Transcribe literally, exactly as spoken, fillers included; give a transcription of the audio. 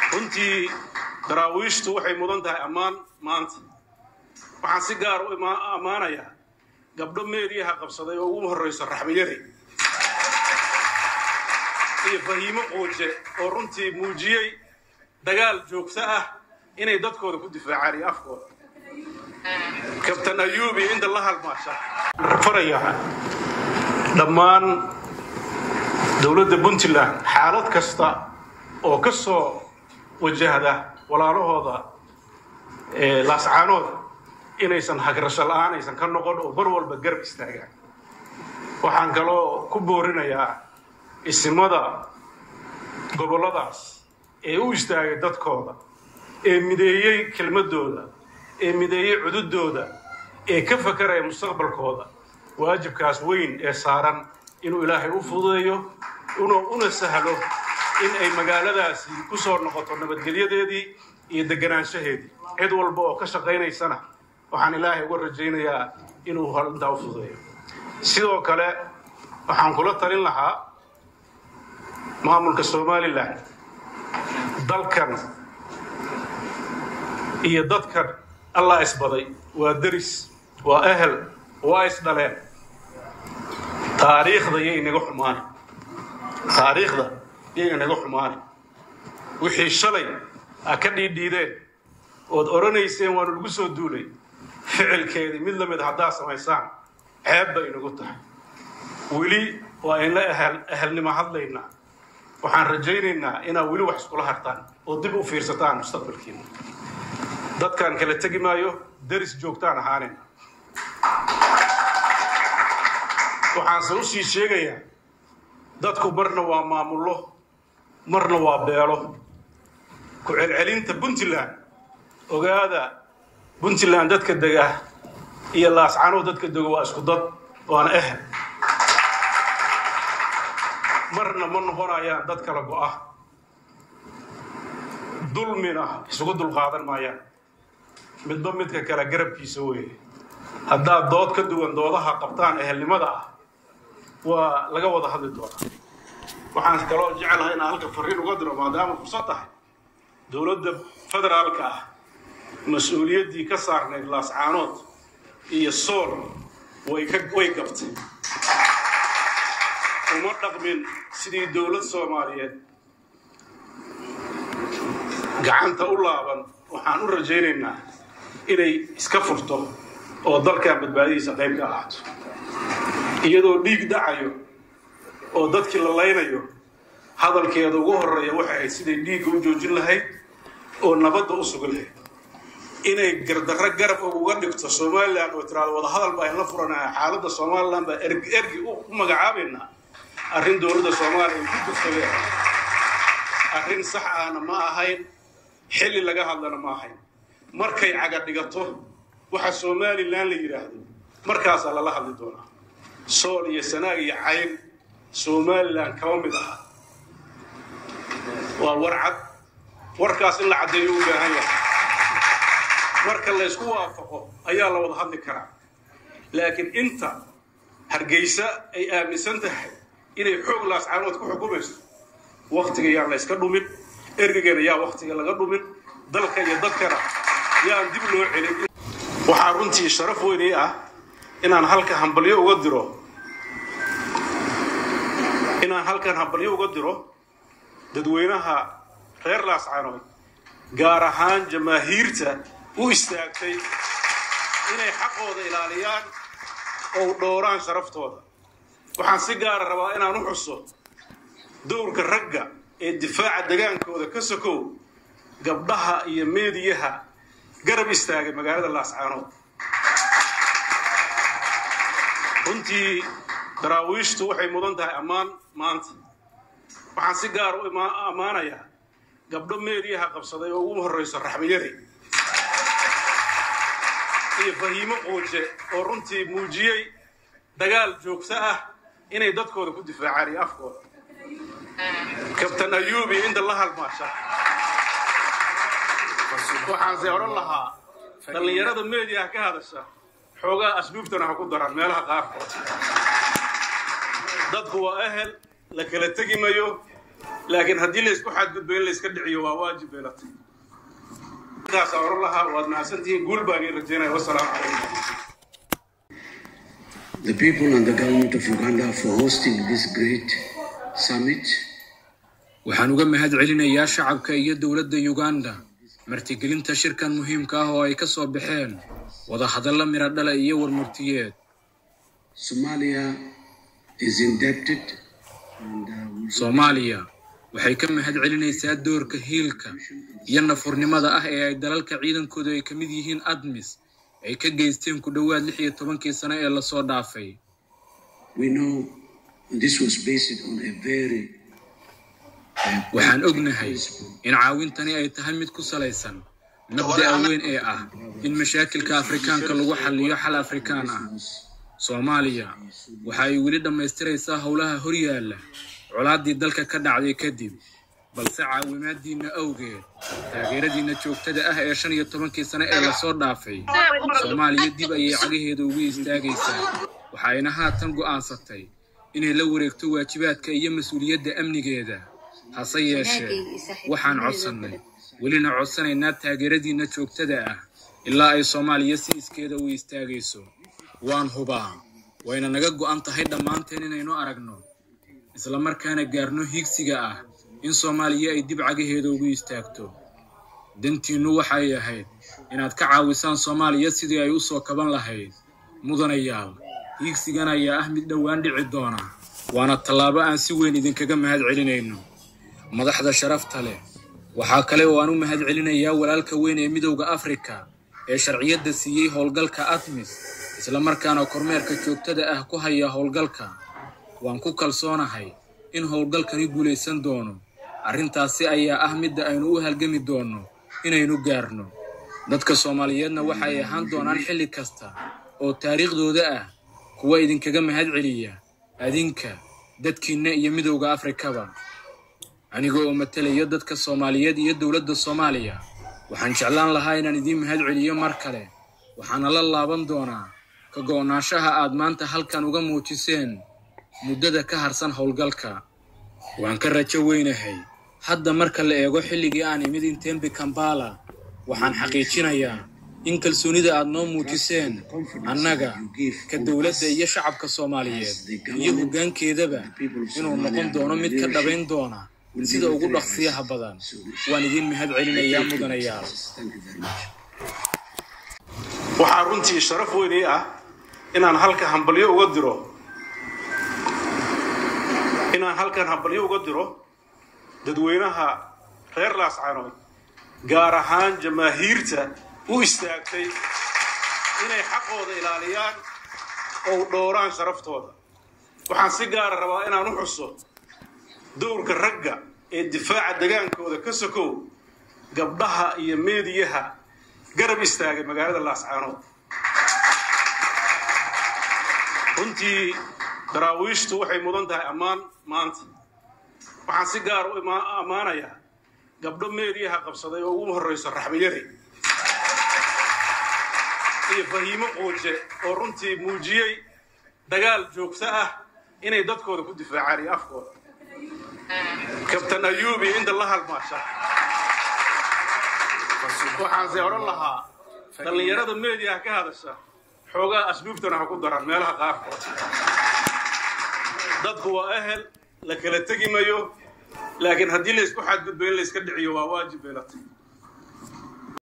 runtii daraawiishtu waxay mudan tahay ammaan maanta. waxaan si gaar u ammaanayaa gabdho meediyaha qabsaday oo ugu horreysa Raxmiyari iyo Fahiimo Qooje oo runtii muujiyay dagaal joogto ah inay dadkooda ku difaacaan afkooda. Kabtan Ayuubi inta la halmaasha faraya dhammaan dawladda Puntland xaalad kasta oo ka soo wajahda walaalahooda ee laascaanood inaysan hagrasho la'aan aysan ka noqon oo bar walba garab istaagaan. waxaan kaloo ku boorinayaa isimada goboladaas ee u istaagay dadkooda ee mideeyay kelmadooda ee mideeyay cududooda ee ka fakaraya mustaqbalkooda waajibkaas weyn ee saaran inuu Ilaahay u fududeeyo una sahlo in ay magaaladaasi ku soo noqoto nabadgelyadeedii iyo deganaanshaheedii. cid walba oo ka shaqaynaysana waxaan Ilaahay uga rajaynayaa inuu horinta u fududeeyo. sidoo kale waxaan kula talin lahaa maamulka Soomaaliland dalkan iyo dadkan Allah isbaday waa daris waa ahel waa isdhaleen taariikhda yay inaga xumaan taariikhda yay inaga xumaan wixii shalay ka dhiidhiideen ood oranayseen waan lagu soo duulay ficilkeedii mid lamid haddaa samaysaan ceeb bay inagu tahay. weli waa in la ahelnimo hadlaynaa. waxaan rajaynaynaa inaad weli wax iskula hartaan oo dib u fiirsataan mustaqbalkiina. dadkan kala tegi maayo daris joogtaan ahaaneen. waxaanse u sii sheegayaa dadku marna waa maamullo marna waa beelo. ku celcelinta Puntland ogaada Puntland dadka dega iyo laascaanood dadka dega waa isku dad waana ahel. marna ma noqonayaan dad kala go'a dulmina isugu dulqaadan maayaan midba midka kala garabkiisa weeye. haddaad dood ka duwan doodaha qabtaan ehelnimada ah waa laga wada hadli doonaa. waxaan kaloo jecelahay inaan halka fariin uga diro maadaama fursad tahay dowladda federaalka ah mas-uuliyaddii ka saarnayd laascaanood iyo sool way ka way gabtay. uma dhaqmin sidii dawlad Soomaaliyeed gacanta u laaban. waxaan u rajaynaynaa inay iska furto oo dalkan badbaadihiisa qayb ka ahaato iyadoo dhiig dhacayo oo dadkii la laynayo. hadalkeeda ugu horreeya waxay ahayd siday dhiigga u joojin lahayd oo nabadda u sugan lahayd. inay gardarro garab uga dhigto Soomaaliland oo tiraado wada hadal baa la furanaya xaaladda Soomaaliland baa ergi ergi u magacaabeena arrin dawladda Soomaaliya ku jirtay arrin sax ahna ma ahayn xilli laga hadlana ma ahayn. markay caga dhigato waxa Soomaaliland la yiraahdo markaas la hadli doona. sool iyo sanaag iyo cayn Soomaaliland ka mid ah waa warcad warkaas in la cadeeyo u baahan yahay. marka la isku waafaqo ayaa la wada hadli karaa. laakiin inta hargeysa ay aaminsan tahay inay xoog laascaanood ku xukumayso waqtiga yaa la iska dhumin ergagana yaa waqtiga laga dhumin dalka iyo dadkana yaa dib loo celin. waxaa runtii sharaf weyn ah inaan halka hambalyo uga diro inaan halkan hambalyo uga diro dadweynaha reer laascaanood gaar ahaan jamaahiirta u istaagtay inay xaqooda ilaaliyaan oo dhowraan sharaftooda. waxaan si gaar ah rabaa inaan u xuso dowrka ragga ee difaaca degaankooda ka sokow gabdhaha iyo meediyaha garab istaagay magaalada laascaanood. runtii daraawiishtu waxay mudan tahay ammaan maanta. waxaan si gaar u ammaanayaa gabdho meediyaha qabsaday oo ugu horreysa Raxmiyari iyo Fahiimo Qooje oo runtii muujiyay dagaal joogto ah inay dadkooda ku difaacaan afkooda. Kabtan Ayuubi inta la halmaasha waxaan si oran lahaa dhalinyarada meediyaha ka hadasha xoogaa asbuubtana ha ku daran meelaha qaarkood. dadku waa ahel la kala tegi mayo لكن هدي ليس واحد قد بين ليس كدعي وواجب بينات إذا صار لها وأنا سنتي قول باقي رجينا والسلام عليكم. The people and the government of Uganda for hosting this great summit. waxaan uga mahad celinayaa shacabka iyo dawladda Uganda martigelinta shirkan muhiimka ah oo ay ka soo baxeen wada hadallo mira dhala iyo warmurtiyeed. Somalia is indebted and uh, Somalia waxay ka mahad celinaysaa doorka hiilka iyo nafurnimada ah ee ay dalalka ciidankooda ay kamid yihiin ADMIS ay ka geysteen ku dhawaad lix iyo toban sano ee la soo dhaafay. We know this was based on a very waxaan ognahay in caawintani ay tahay mid ku salaysan mabda'a weyn ee ah in mashaakilka Afrikaanka lagu xalliyo xal Afrikaan ah. Soomaaliya waxa ay weli dhamaystiraysaa howlaha horyaala colaadii dalka ka dhacday kadib, balse caawimaadiina awgeed taageeradiina joogtada ah ee shan iyo toban sano ee la soo dhaafay Soomaaliya dib ayay cagaheeda ugu istaagaysaa. waxayna haatan go'aansatay inay la wareegto waajibaadka iyo mas'uuliyadda amnigeeda. hase yeeshee waxaan codsanay welina codsanaynaa taageeradiina joogtada ah ilaa ay Soomaaliya si iskeeda u istaagayso. waan hubaa wayna naga go'an tahay dhammaanteen inaynu aragno isla markaana gaarno higsiga ah in Soomaaliya ay dib cagaheeda ugu istaagto. dantiinu waxay ahayd inaad ka caawisaan Soomaaliya sidii ay u soo kaban lahayd. mudanayaal, higsigan ayaa ah mid dhawaan dhici doona, waana tallaabo aan si weyn idinkaga mahad celinayno. madaxda sharafta leh waxa kale oo aan u mahad celinayaa walaalka weyn ee Midowga Afrika ee sharciyada siiyay howlgalka ADMIS isla markaana kormeerka joogtada ah ku haya howlgalka. waan ku kalsoonahay in howlgalkani guuleysan doono. arrintaasi ayaa ah mid aynu u halgami doono inaynu gaarno. dadka Soomaaliyeedna waxay ahaan doonaan xilli kasta oo taariikhdooda ah kuwa idinkaga mahad celiya adinka dadkiina iyo Midowga Afrikaba. anigoo oo matalaya dadka Soomaaliyeed iyo dawladda Soomaaliya waxaan jeclaan lahaa inaan idin mahad celiyo mar kale. waxaana la laaban doonaa ka go'naanshaha aad maanta halkan uga muujiseen muddada ka harsan howlgalka. waan ka rajo weynahay hadda marka la eego xilligii aan imid Entebbe Kampala waxaan xaqiijinayaa in kalsoonida aad noo muujiseen annaga ka dawladda iyo shacabka Soomaaliyeed iyo hoggaankeedaba inuu noqon doono mid ka dhabayn doona sida ugu dhaqsiyaha badan. waan idin mahad celinayaa mudanayaal. waxaa runtii sharaf weyn ah inaan halka hambalyo uga diro inaan halkan hambalyo uga diro dadweynaha reer Laascaanood, gaar ahaan jamaahiirta u istaagtay inay xaqooda ilaaliyaan oo dhowraan sharaftooda. waxaan si gaar ah rabaa inaan u xuso dowrka ragga ee difaaca dagaankooda ka sokow gabdhaha iyo meediyaha garab istaagay magaalada Laascaanood. runtii daraawiishtu waxay mudan tahay ammaan maanta. waxaan si gaar u ammaanayaa gabdho meediyaha qabsaday oo ugu horreyso Raxmiyadi iyo Fahiimo Qooje oo runtii muujiyay dagaal joogto ah inay dadkooda ku difaacaan afkooda. Kabtan Ayubi inta la halmaasha waxaan si oran lahaa dhalinyarada meediyaha ka hadasha xoogaa asluubtana ha ku daran meelaha qaarkood. dadku waa ahel la kala tagi mayo, laakiin haddii la isku xadgudbo in la iska dhiciyo waa waajib beelata.